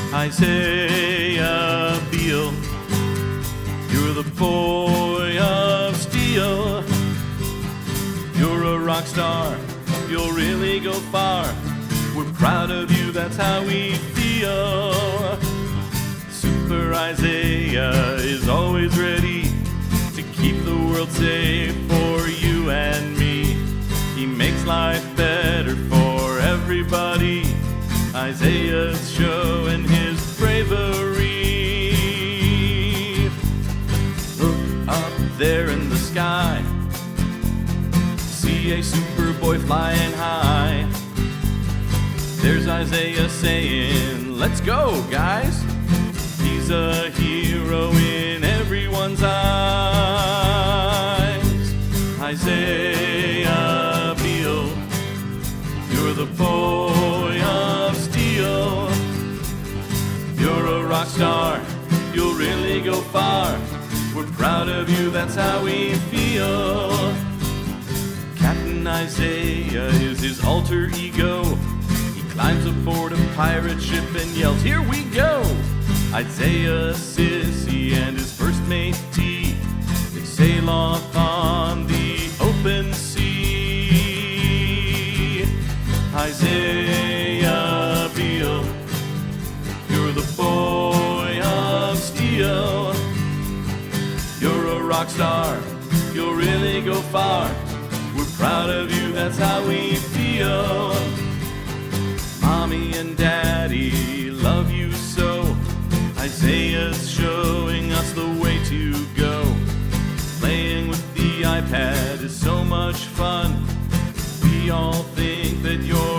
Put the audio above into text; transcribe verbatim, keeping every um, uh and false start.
Isaiah Beale, you're the boy of steel. You're a rock star, you'll really go far. We're proud of you, that's how we feel. Super Isaiah is always ready to keep the world safe for you and me. He makes life better for everybody. Isaiah's showing his bravery. Look up there in the sky, see a superboy flying high. There's Isaiah saying, let's go, guys. He's a hero in everyone's eyes. Isaiah Beale, you're the boy of steel. You're a rock star, you'll really go far. We're proud of you, that's how we feel. Captain Isaiah is his alter ego. He climbs aboard a pirate ship and yells, here we go! Isaiah, Sissy, and his first mate T, they sail off on the open sea. Isaiah Beale, you're the boy of steel. You're a rock star, you'll really go far. We're proud of you, that's how we feel. Mommy and Daddy love you so. Isaiah's showing us the way to go. Playing with the iPad is so much fun. We all think that you're